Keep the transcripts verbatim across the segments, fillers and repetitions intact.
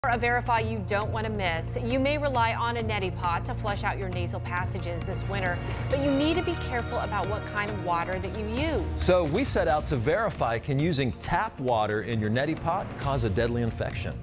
A Verify you don't want to miss. You may rely on a neti pot to flush out your nasal passages this winter, but you need to be careful about what kind of water that you use. So we set out to verify, can using tap water in your neti pot cause a deadly infection?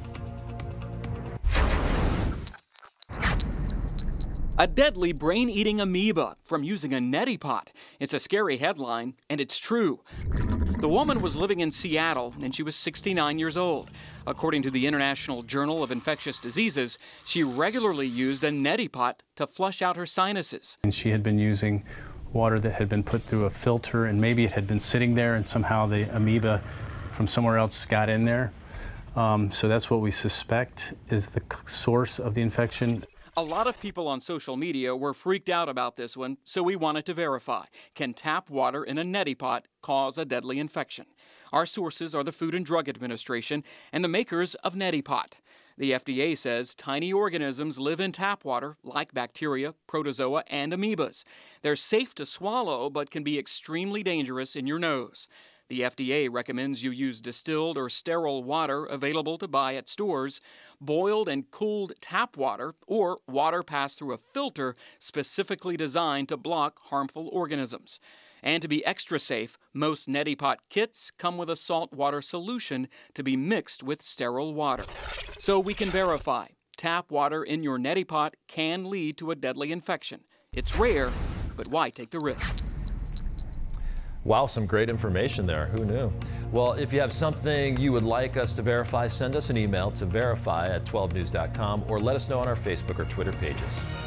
A deadly brain-eating amoeba from using a neti pot. It's a scary headline, and it's true. The woman was living in Seattle, and she was sixty-nine years old. According to the International Journal of Infectious Diseases, she regularly used a neti pot to flush out her sinuses. And she had been using water that had been put through a filter, and maybe it had been sitting there, and somehow the amoeba from somewhere else got in there. Um, so that's what we suspect is the source of the infection. A lot of people on social media were freaked out about this one, so we wanted to verify. Can tap water in a neti pot cause a deadly infection? Our sources are the Food and Drug Administration and the makers of Neti Pot. The F D A says tiny organisms live in tap water, like bacteria, protozoa, and amoebas. They're safe to swallow, but can be extremely dangerous in your nose. The F D A recommends you use distilled or sterile water available to buy at stores, boiled and cooled tap water, or water passed through a filter specifically designed to block harmful organisms. And to be extra safe, most neti pot kits come with a salt water solution to be mixed with sterile water. So we can verify, tap water in your neti pot can lead to a deadly infection. It's rare, but why take the risk? Wow, some great information there. Who knew? Well, if you have something you would like us to verify, send us an email to verify at twelve news dot com or let us know on our Facebook or Twitter pages.